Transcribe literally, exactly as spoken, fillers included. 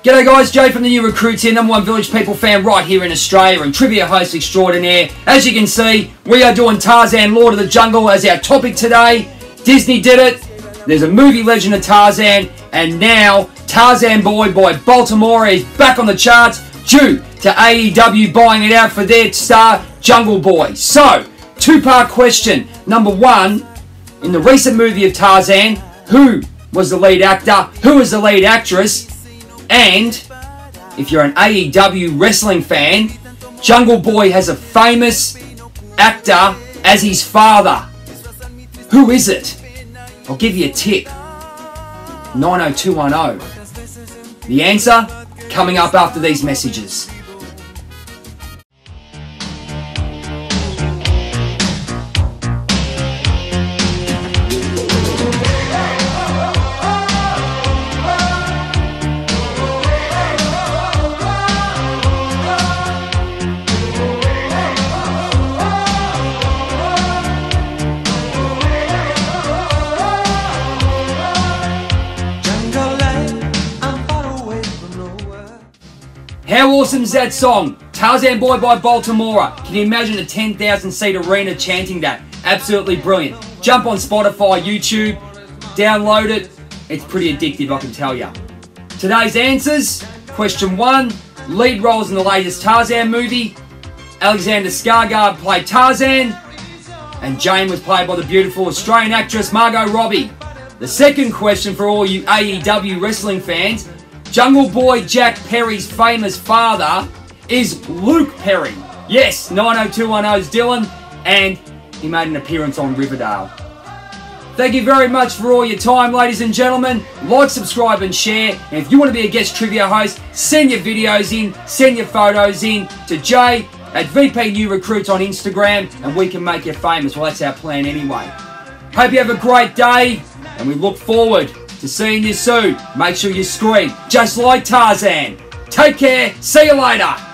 G'day guys, Jay from the New Recruits here, number one Village People fan right here in Australia and trivia host extraordinaire. As you can see, we are doing Tarzan, Lord of the Jungle as our topic today. Disney did it. There's a movie legend of Tarzan, and now Tarzan Boy by Baltimora is back on the charts due to A E W buying it out for their star, Jungle Boy. So, two-part question. Number one, in the recent movie of Tarzan, who was the lead actor? Who was the lead actress? And if you're an A E W wrestling fan, Jungle Boy has a famous actor as his father. Who is it? I'll give you a tip. nine oh two one oh. The answer coming up after these messages. How awesome is that song? Tarzan Boy by Baltimora. Can you imagine a ten thousand seat arena chanting that? Absolutely brilliant. Jump on Spotify, YouTube, download it. It's pretty addictive, I can tell you. Today's answers. Question one, lead roles in the latest Tarzan movie. Alexander Skarsgård played Tarzan, and Jane was played by the beautiful Australian actress Margot Robbie. The second question for all you A E W wrestling fans, Jungle Boy Jack Perry's famous father is Luke Perry. Yes, nine oh two one oh's Dylan, and he made an appearance on Riverdale. Thank you very much for all your time, ladies and gentlemen. Like, subscribe and share. And if you want to be a guest trivia host, send your videos in, send your photos in to Jay at V P New Recruits on Instagram, and we can make you famous. Well, that's our plan anyway. Hope you have a great day, and we look forward to seeing you soon. Make sure you scream just like Tarzan. Take care. See you later.